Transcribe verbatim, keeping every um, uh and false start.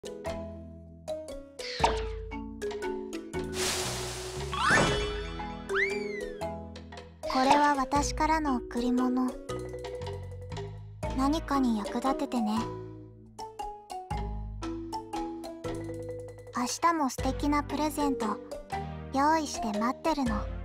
これは私からの贈り物。何かに役立ててね。明日も素敵なプレゼント用意して待ってるの。